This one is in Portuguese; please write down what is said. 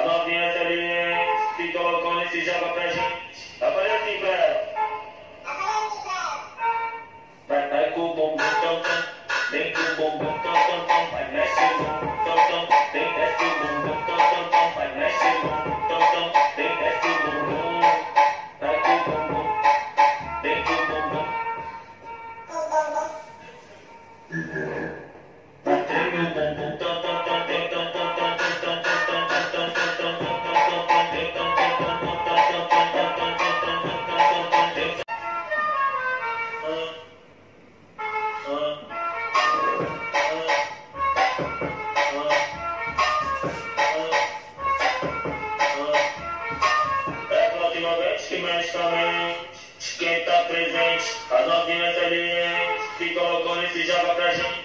As novinhas salientes que colocou nesse joga pra gente. Eu falei assim pra ela. Vai com o bumbum tam tam, vem com o bumbum tam tam tam, vai mexe o bumbum tam tam, vem desce o bumbum tam tam tam, vai mexe o bumbum tam tam, vem desce o bumbum, vai com o bumbum, vem com o bumbum, vai treme o bumbum tam tam tam tam tam tam tam tam tam tam tam tam tam tam que mexe com a mente, quem tá presente, as novinhas salientes, que colocou nesse joga pra gente.